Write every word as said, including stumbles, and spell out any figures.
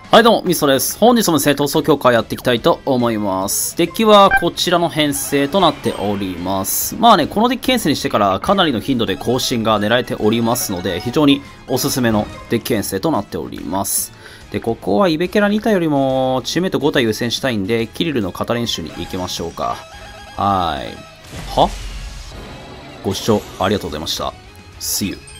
はいどうも、みそです。本日も正闘争強化やっていきたいと思います。デッキはこちらの編成となっております。まあね、このデッキ編成にしてからかなりの頻度で更新が狙えておりますので、非常におすすめのデッキ編成となっております。で、ここはイベキャラに体よりもチームメイトご体優先したいんで、キリルの型練習に行きましょうか。はい。はご視聴ありがとうございました。See you.